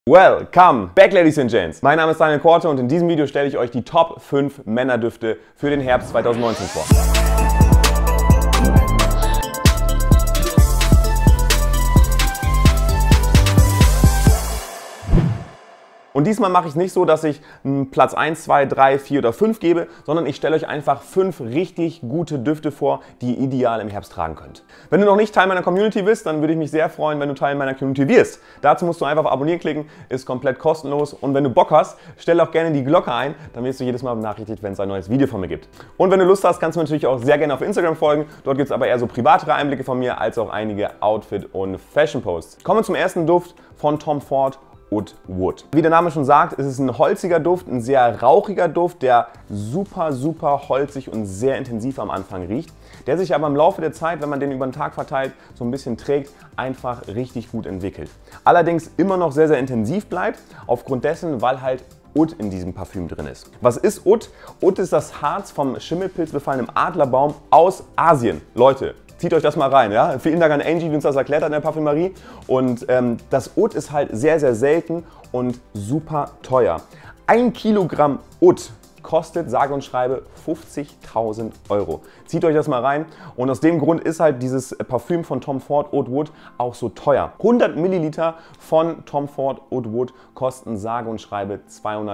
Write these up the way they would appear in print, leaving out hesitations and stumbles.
Welcome back, Ladies and Gents. Mein Name ist Daniel Korte und in diesem Video stelle ich euch die Top 5 Männerdüfte für den Herbst 2019 vor. Und diesmal mache ich es nicht so, dass ich Platz 1, 2, 3, 4 oder 5 gebe, sondern ich stelle euch einfach 5 richtig gute Düfte vor, die ihr ideal im Herbst tragen könnt. Wenn du noch nicht Teil meiner Community bist, dann würde ich mich sehr freuen, wenn du Teil meiner Community wirst. Dazu musst du einfach auf Abonnieren klicken, ist komplett kostenlos. Und wenn du Bock hast, stell auch gerne die Glocke ein, dann wirst du jedes Mal benachrichtigt, wenn es ein neues Video von mir gibt. Und wenn du Lust hast, kannst du mir natürlich auch sehr gerne auf Instagram folgen. Dort gibt es aber eher so privatere Einblicke von mir, als auch einige Outfit- und Fashion-Posts. Kommen wir zum ersten Duft von Tom Ford. Oud Wood. Wie der Name schon sagt, ist es ein holziger Duft, ein sehr rauchiger Duft, der super holzig und sehr intensiv am Anfang riecht, der sich aber im Laufe der Zeit, wenn man den über den Tag verteilt, so ein bisschen trägt, einfach richtig gut entwickelt. Allerdings immer noch sehr intensiv bleibt, aufgrund dessen, weil halt Oud in diesem Parfüm drin ist. Was ist Oud? Oud ist das Harz vom Schimmelpilz befallenen Adlerbaum aus Asien. Leute, zieht euch das mal rein. Ja? Vielen Dank an Angie, die uns das erklärt hat in der Parfümerie. Und das Oud ist halt sehr selten und super teuer. 1 Kilogramm Oud kostet sage und schreibe 50.000 Euro. Zieht euch das mal rein. Und aus dem Grund ist halt dieses Parfüm von Tom Ford Oud Wood auch so teuer. 100 Milliliter von Tom Ford Oud Wood kosten sage und schreibe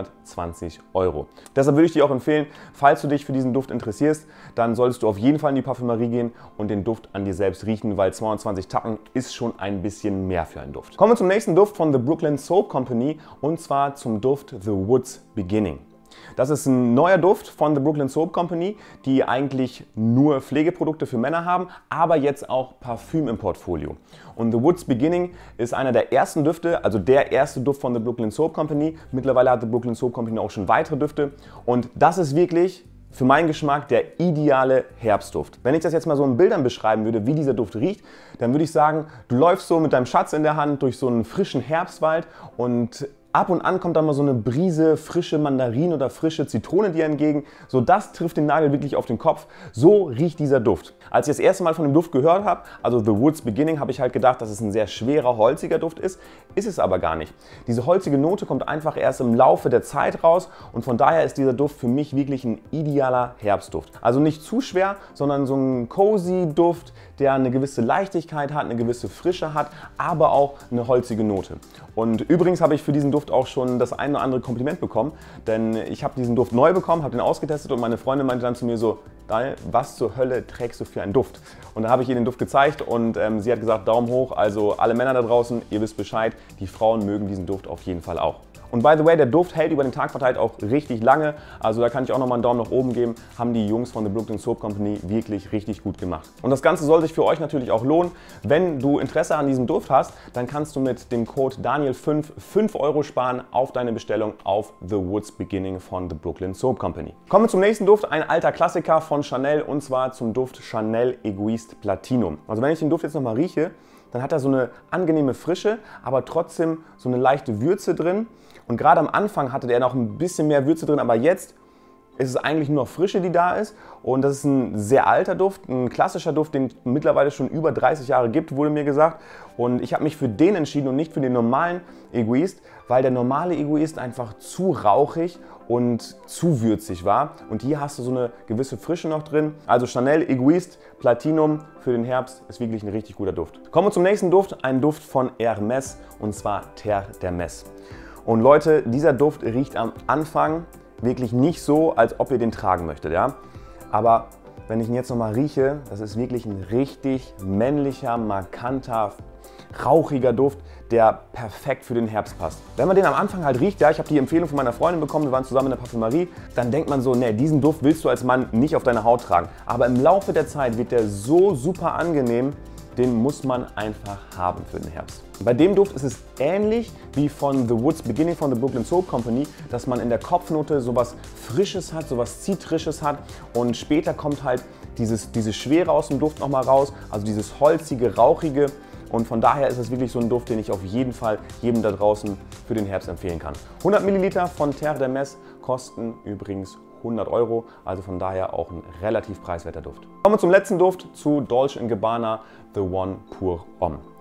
220 Euro. Deshalb würde ich dir auch empfehlen, falls du dich für diesen Duft interessierst, dann solltest du auf jeden Fall in die Parfümerie gehen und den Duft an dir selbst riechen, weil 220 Tacken ist schon ein bisschen mehr für einen Duft. Kommen wir zum nächsten Duft von The Brooklyn Soap Company und zwar zum Duft The Woods Beginning. Das ist ein neuer Duft von The Brooklyn Soap Company, die eigentlich nur Pflegeprodukte für Männer haben, aber jetzt auch Parfüm im Portfolio. Und The Woods Beginning ist einer der ersten Düfte, also der erste Duft von The Brooklyn Soap Company. Mittlerweile hat The Brooklyn Soap Company auch schon weitere Düfte und das ist wirklich für meinen Geschmack der ideale Herbstduft. Wenn ich das jetzt mal so in Bildern beschreiben würde, wie dieser Duft riecht, dann würde ich sagen, du läufst so mit deinem Schatz in der Hand durch so einen frischen Herbstwald und ab und an kommt dann mal so eine Brise frische Mandarine oder frische Zitrone dir entgegen. So, das trifft den Nagel wirklich auf den Kopf. So riecht dieser Duft. Als ich das erste Mal von dem Duft gehört habe, also The Woods Beginning, habe ich halt gedacht, dass es ein sehr schwerer, holziger Duft ist. Ist es aber gar nicht. Diese holzige Note kommt einfach erst im Laufe der Zeit raus und von daher ist dieser Duft für mich wirklich ein idealer Herbstduft. Also nicht zu schwer, sondern so ein cozy Duft, der eine gewisse Leichtigkeit hat, eine gewisse Frische hat, aber auch eine holzige Note. Und übrigens habe ich für diesen Duft auch schon das ein oder andere Kompliment bekommen, denn ich habe diesen Duft neu bekommen, habe den ausgetestet und meine Freundin meinte dann zu mir so, Daniel, was zur Hölle trägst du für einen Duft? Und da habe ich ihr den Duft gezeigt und sie hat gesagt, Daumen hoch, also alle Männer da draußen, ihr wisst Bescheid, die Frauen mögen diesen Duft auf jeden Fall auch. Und by the way, der Duft hält über den Tag verteilt auch richtig lange, also da kann ich auch nochmal einen Daumen nach oben geben, haben die Jungs von The Brooklyn Soap Company wirklich richtig gut gemacht. Und das Ganze soll sich für euch natürlich auch lohnen. Wenn du Interesse an diesem Duft hast, dann kannst du mit dem Code Daniel5 5 Euro sparen auf deine Bestellung auf The Woods Beginning von The Brooklyn Soap Company. Kommen wir zum nächsten Duft, ein alter Klassiker von Chanel und zwar zum Duft Chanel Egoist Platinum. Also wenn ich den Duft jetzt nochmal rieche, dann hat er so eine angenehme Frische, aber trotzdem so eine leichte Würze drin. Und gerade am Anfang hatte der noch ein bisschen mehr Würze drin, aber jetzt ist es eigentlich nur noch Frische, die da ist. Und das ist ein sehr alter Duft, ein klassischer Duft, den es mittlerweile schon über 30 Jahre gibt, wurde mir gesagt. Und ich habe mich für den entschieden und nicht für den normalen Egoist, weil der normale Egoist einfach zu rauchig und zu würzig war. Und hier hast du so eine gewisse Frische noch drin. Also Chanel Egoist Platinum für den Herbst ist wirklich ein richtig guter Duft. Kommen wir zum nächsten Duft, ein Duft von Hermès und zwar Terre d'Hermès. Und Leute, dieser Duft riecht am Anfang wirklich nicht so, als ob ihr den tragen möchtet, ja? Aber wenn ich ihn jetzt nochmal rieche, das ist wirklich ein richtig männlicher, markanter, rauchiger Duft, der perfekt für den Herbst passt. Wenn man den am Anfang halt riecht, ja, ich habe die Empfehlung von meiner Freundin bekommen, wir waren zusammen in der Parfümerie, dann denkt man so, nee, diesen Duft willst du als Mann nicht auf deine Haut tragen. Aber im Laufe der Zeit wird der so super angenehm, den muss man einfach haben für den Herbst. Bei dem Duft ist es ähnlich wie von The Woods Beginning von The Brooklyn Soap Company, dass man in der Kopfnote sowas Frisches hat, sowas Zitrisches hat und später kommt halt diese Schwere aus dem Duft nochmal raus, also dieses holzige, rauchige und von daher ist es wirklich so ein Duft, den ich auf jeden Fall jedem da draußen für den Herbst empfehlen kann. 100 Milliliter von Terre d'Hermès kosten übrigens 100 Euro, also von daher auch ein relativ preiswerter Duft. Kommen wir zum letzten Duft, zu Dolce & Gabbana The One Pour Homme.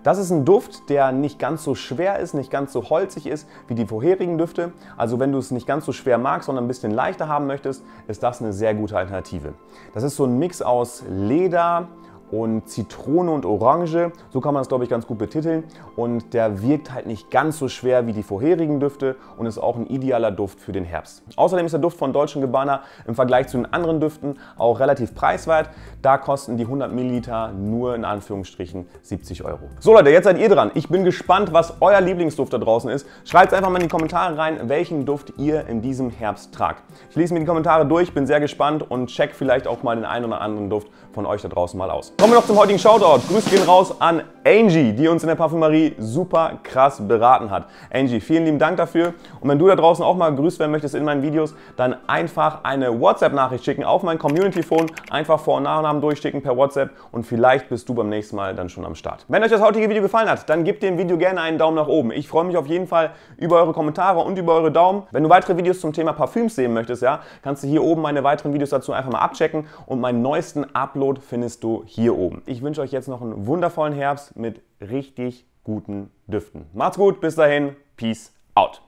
Das ist ein Duft, der nicht ganz so schwer ist, nicht ganz so holzig ist wie die vorherigen Düfte. Also wenn du es nicht ganz so schwer magst, sondern ein bisschen leichter haben möchtest, ist das eine sehr gute Alternative. Das ist so ein Mix aus Leder und Zitrone und Orange, so kann man es, glaube ich, ganz gut betiteln. Und der wirkt halt nicht ganz so schwer wie die vorherigen Düfte und ist auch ein idealer Duft für den Herbst. Außerdem ist der Duft von Dolce & Gabbana im Vergleich zu den anderen Düften auch relativ preiswert. Da kosten die 100 Milliliter nur in Anführungsstrichen 70 €. So Leute, jetzt seid ihr dran. Ich bin gespannt, was euer Lieblingsduft da draußen ist. Schreibt es einfach mal in die Kommentare rein, welchen Duft ihr in diesem Herbst tragt. Ich lese mir die Kommentare durch, bin sehr gespannt und check vielleicht auch mal den einen oder anderen Duft von euch da draußen mal aus. Kommen wir noch zum heutigen Shoutout. Grüße gehen raus an Angie, die uns in der Parfümerie super krass beraten hat. Angie, vielen lieben Dank dafür. Und wenn du da draußen auch mal gegrüßt werden möchtest in meinen Videos, dann einfach eine WhatsApp-Nachricht schicken auf mein Community-Phone. Einfach Vor- und Nachnamen durchschicken per WhatsApp und vielleicht bist du beim nächsten Mal dann schon am Start. Wenn euch das heutige Video gefallen hat, dann gebt dem Video gerne einen Daumen nach oben. Ich freue mich auf jeden Fall über eure Kommentare und über eure Daumen. Wenn du weitere Videos zum Thema Parfüms sehen möchtest, ja, kannst du hier oben meine weiteren Videos dazu einfach mal abchecken und meinen neuesten Upload findest du hier oben. Ich wünsche euch jetzt noch einen wundervollen Herbst mit richtig guten Düften. Macht's gut, bis dahin, Peace out.